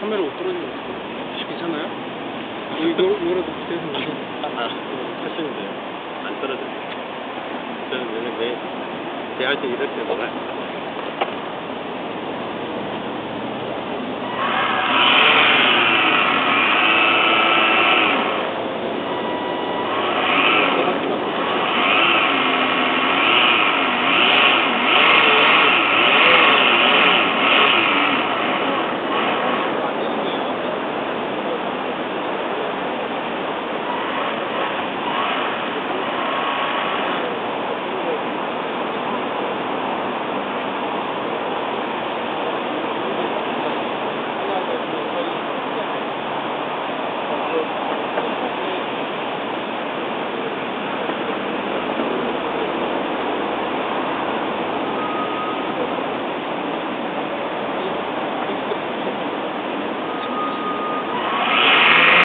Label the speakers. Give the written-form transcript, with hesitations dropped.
Speaker 1: 카메라가 떨어지는 거 혹시 괜찮아요? 이거라도 붙여서
Speaker 2: 하시는데요. 안 떨어져요. 저는 왜 할 때 이럴 때 놀아요.